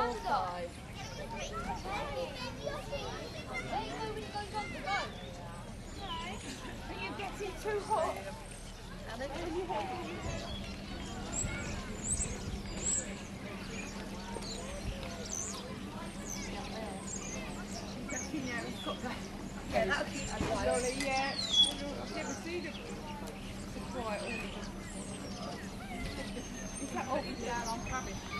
4, 5. Are you getting too hot? Yeah, that'll keep you quiet. Yeah, I've never seen it so quiet all the time. Is that all down on Paris?